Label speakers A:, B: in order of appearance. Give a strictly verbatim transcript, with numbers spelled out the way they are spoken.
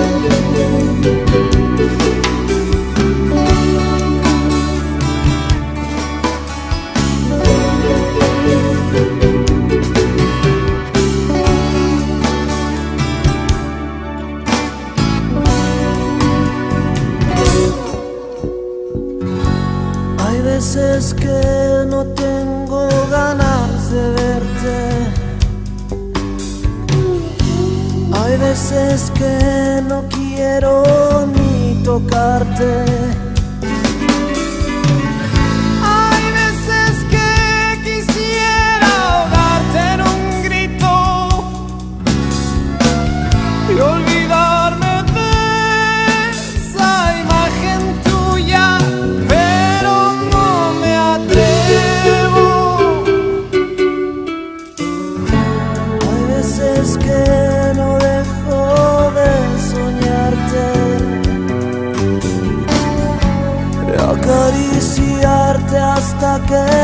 A: Hay veces que no tengo ganas de verte, hay veces que no quiero ni tocarte, hay veces que quisiera ahogarte en un grito y olvidarme de esa imagen tuya, pero no me atrevo. Hay veces que no dejo de soñarte, de acariciarte hasta que